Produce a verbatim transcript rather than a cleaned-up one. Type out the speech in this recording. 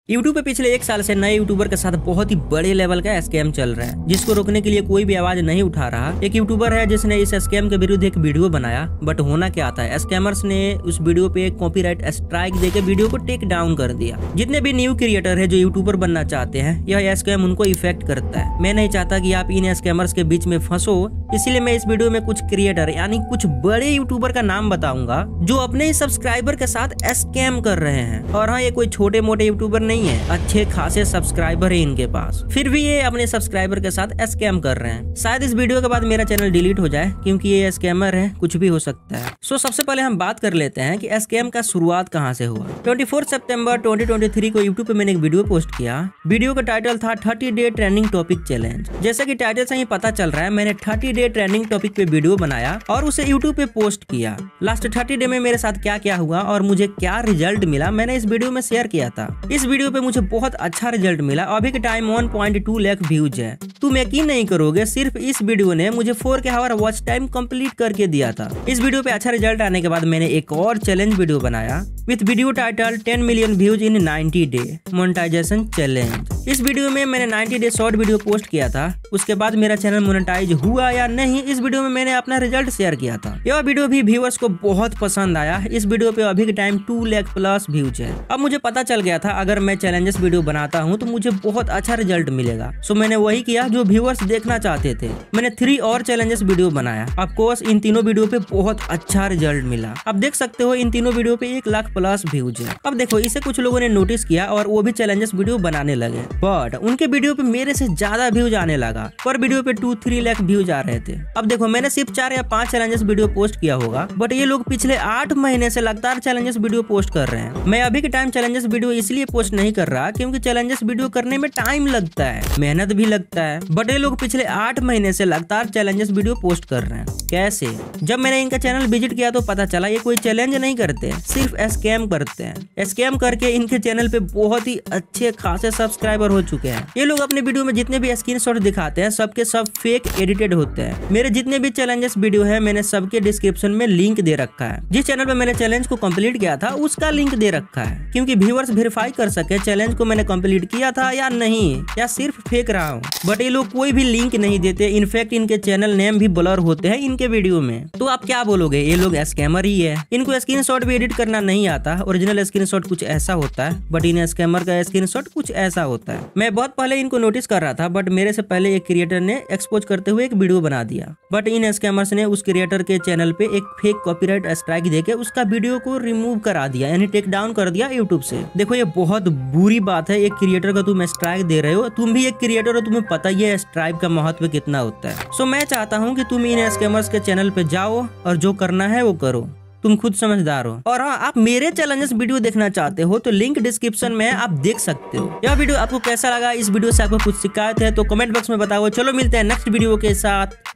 YouTube पे पिछले एक साल से नए यूट्यूबर के साथ बहुत ही बड़े लेवल का स्कैम चल रहा है, जिसको रोकने के लिए कोई भी आवाज नहीं उठा रहा। एक यूट्यूबर है जिसने इस स्कैम के विरुद्ध एक वीडियो बनाया, बट होना क्या था, स्कैमर्स ने उस वीडियो पे कॉपीराइट स्ट्राइक देके वीडियो को टेक डाउन कर दिया। जितने भी न्यू क्रिएटर है जो यूट्यूबर बनना चाहते हैं, यह स्कैम उनको इफेक्ट करता है। मैं नहीं चाहता कि आप इन स्कैमर्स के बीच में फंसो, इसीलिए मैं इस वीडियो में कुछ क्रिएटर यानी कुछ बड़े यूट्यूबर का नाम बताऊंगा जो अपने ही सब्सक्राइबर के साथ स्कैम कर रहे हैं। और हाँ, ये कोई छोटे मोटे यूट्यूबर नहीं है, अच्छे खासे सब्सक्राइबर है इनके पास, फिर भी ये अपने सब्सक्राइबर के साथ स्कैम कर रहे हैं। शायद इस वीडियो के बाद मेरा चैनल डिलीट हो जाए, क्योंकि ये स्कैमर है, कुछ भी हो सकता है। सो सबसे पहले हम बात कर लेते हैं कि स्कैम का शुरुआत कहां से हुआ। चौबीस सितंबर दो हज़ार तेईस को यूट्यूब पे मैंने एक वीडियो पोस्ट किया। वीडियो का टाइटल था thirty day trending topic challenge. जैसा कि टाइटल से ही पता चल रहा है, मैंने थर्टी डे ट्रेंडिंग टॉपिक पे वीडियो बनाया और उसे यूट्यूब पे पोस्ट किया। लास्ट थर्टी डे में मेरे साथ क्या क्या हुआ और मुझे क्या रिजल्ट मिला, मैंने इस वीडियो में शेयर किया था। इस वीडियो पे मुझे बहुत अच्छा रिजल्ट मिला। अभी के time one point two lakh views है। तुम यकीन नहीं करोगे, सिर्फ इस वीडियो ने मुझे फोर के आवर वॉच टाइम कंप्लीट करके दिया था। इस वीडियो पे अच्छा रिजल्ट आने के बाद मैंने एक और चैलेंज वीडियो बनाया with video title ten million views in ninety day monetisation challenge. इस वीडियो में मैंने ninety day short video post किया था। उसके बाद मेरा चैनल मोनेटाइज हुआ या नहीं, इस वीडियो में मैंने अपना रिजल्ट शेयर किया था। यह वीडियो भी व्यूअर्स को बहुत पसंद आया। इस वीडियो पे अभी के time two lakh plus views है। अब मुझे पता चल गया था अगर मैं चैलेंजेस वीडियो बनाता हूँ तो मुझे बहुत अच्छा रिजल्ट मिलेगा। सो मैंने वही किया जो व्यूअर्स देखना चाहते थे। मैंने थ्री और चैलेंजेस वीडियो बनाया। ऑफ कोर्स इन तीनों वीडियो पे बहुत अच्छा रिजल्ट मिला। अब देख सकते हो इन तीनों वीडियो पे एक लाख प्लस व्यूज है। अब देखो, इसे कुछ लोगों ने नोटिस किया और वो भी चैलेंजेस वीडियो बनाने लगे, बट उनके वीडियो पे मेरे से ज्यादा व्यूज आने लगा। पर वीडियो पे टू थ्री लाख व्यूज आ रहे थे। अब देखो, मैंने सिर्फ चार या पांच चैलेंजेस वीडियो पोस्ट किया होगा, बट ये लोग पिछले आठ महीने से लगातार चैलेंजेस वीडियो पोस्ट कर रहे हैं। मैं अभी के टाइम चैलेंजेस वीडियो इसलिए पोस्ट नहीं कर रहा क्योंकि चैलेंजेस वीडियो करने में टाइम लगता है, मेहनत भी लगता है, बट ये लोग पिछले आठ महीने से लगातार चैलेंजेस वीडियो पोस्ट कर रहे हैं। कैसे? जब मैंने इनका चैनल विजिट किया तो पता चला ये कोई चैलेंज नहीं करते, सिर्फ स्कैम करते हैं। स्कैम करके इनके चैनल पे बहुत ही अच्छे खासे सब्सक्राइबर हो चुके हैं। ये लोग अपने वीडियो में जितने भी स्क्रीनशॉट दिखाते हैं, सबके सब फेक एडिटेड होते हैं। मेरे जितने भी चैलेंजेस वीडियो है, मैंने सबके डिस्क्रिप्शन में लिंक दे रखा है। जिस चैनल पे मैंने चैलेंज को कंप्लीट किया था उसका लिंक दे रखा है, क्योंकि व्यूअर्स वेरीफाई कर सके चैलेंज को मैंने कंप्लीट किया था या नहीं, या सिर्फ फेक रहा हूँ। बट ये लोग कोई भी लिंक नहीं देते। इनफैक्ट इनके चैनल नेम भी ब्लर होते हैं इनके वीडियो में। तो आप क्या बोलोगे, ये लोग स्कैमर ही है। इनको स्क्रीनशॉट भी एडिट करना नहीं आता। ओरिजिनल स्क्रीनशॉट कुछ ऐसा होता है, बट इन स्कैमर का स्क्रीनशॉट कुछ ऐसा होता है। मैं बहुत पहले इनको नोटिस कर रहा था, बट मेरे से पहले एक क्रिएटर ने एक्सपोज करते हुए एक वीडियो बना दिया, बट इन स्कैमर्स ने उस क्रिएटर के चैनल पे एक फेक कॉपीराइट स्ट्राइक देके उसका वीडियो को रिमूव करा दिया, यानी टेक डाउन कर दिया यूट्यूब से। देखो, ये बहुत बुरी बात है। एक क्रिएटर का तुम स्ट्राइक दे रहे हो, तुम भी एक क्रिएटर हो, तुम्हें पता ही है स्ट्राइक का महत्व कितना होता है। सो मैं चाहता हूँ कि तुम इन स्कैमर्स के चैनल पे जाओ और जो करना है वो करो। तुम खुद समझदार हो। और हाँ, आप मेरे चैलेंजेस वीडियो देखना चाहते हो तो लिंक डिस्क्रिप्शन में आप देख सकते हो। यह वीडियो आपको कैसा लगा? इस वीडियो से आपको कुछ शिकायत है तो कमेंट बॉक्स में बताओ। चलो मिलते हैं नेक्स्ट वीडियो के साथ।